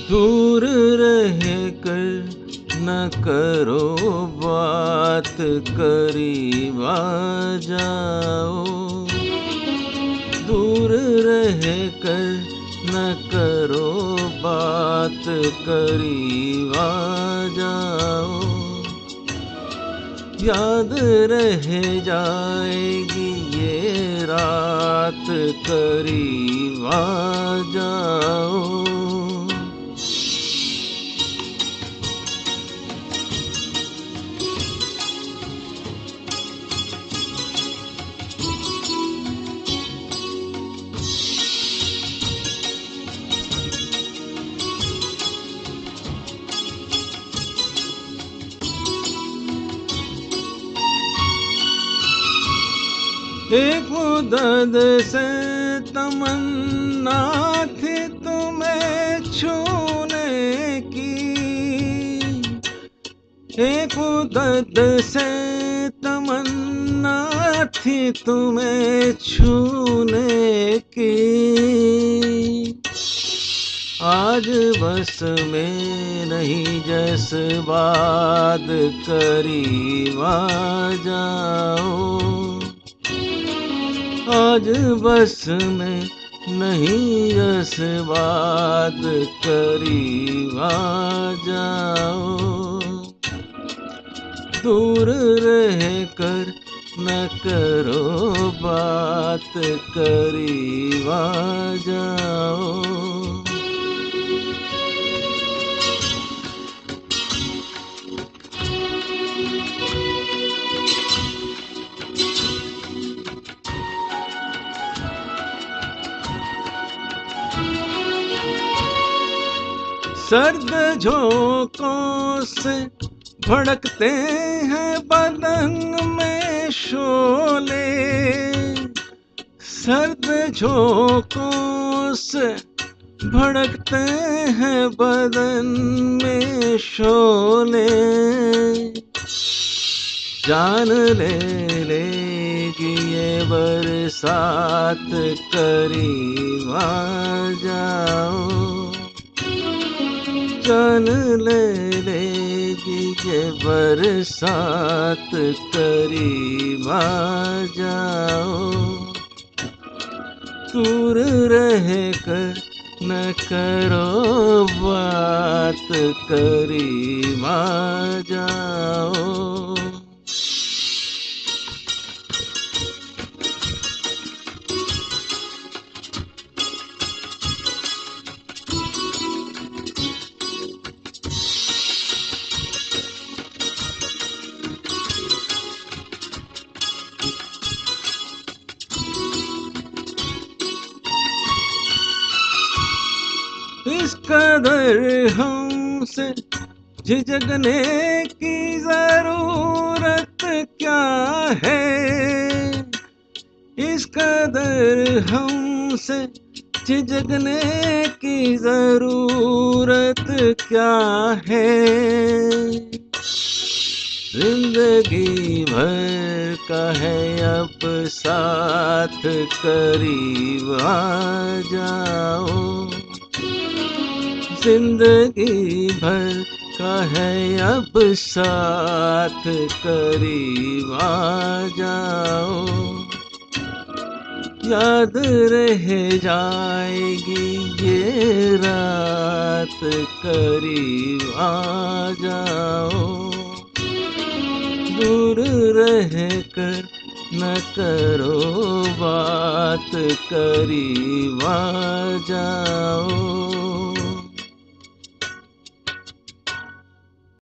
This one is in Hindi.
दूर रह कर न करो बात, करीब आ जाओ। दूर रह कर न करो बात, करीब आ जाओ। याद रह जाएगी ये रात, करीब आ जाओ। एक मुद्दत से तमन्ना थी तुम्हें छूने की, एक मुद्दत से तमन्ना थी तुम्हें छूने की। आज बस में नहीं जज्बात, करीब आ जाओ। आज बस में नहीं जज्बात, करीब आ जाओ। दूर रह कर न करो बात, करीब आ जाओ। सर्द झोंकों से भड़कते हैं बदन में शोले, सर्द झोंकों से भड़कते हैं बदन में शोले। जान ले लेगी ये बरसात, करीब आ जाओ। जान ले लेगी ये बरसात, करीब आ जाओ। दूर रह कर न करो बात, करीब आ जाओ। इस कदर हमसे झिझकने की जरूरत क्या है, इस कदर हमसे झिझकने की जरूरत क्या है। जिंदगी भर का है अब साथ, करीब आ जाओ। जिंदगी भर का है अब साथ, करीब आ जाओ। याद रह जाएगी ये रात, करीब आ जाओ। दूर रह कर न करो बात, करीब आ जाओ।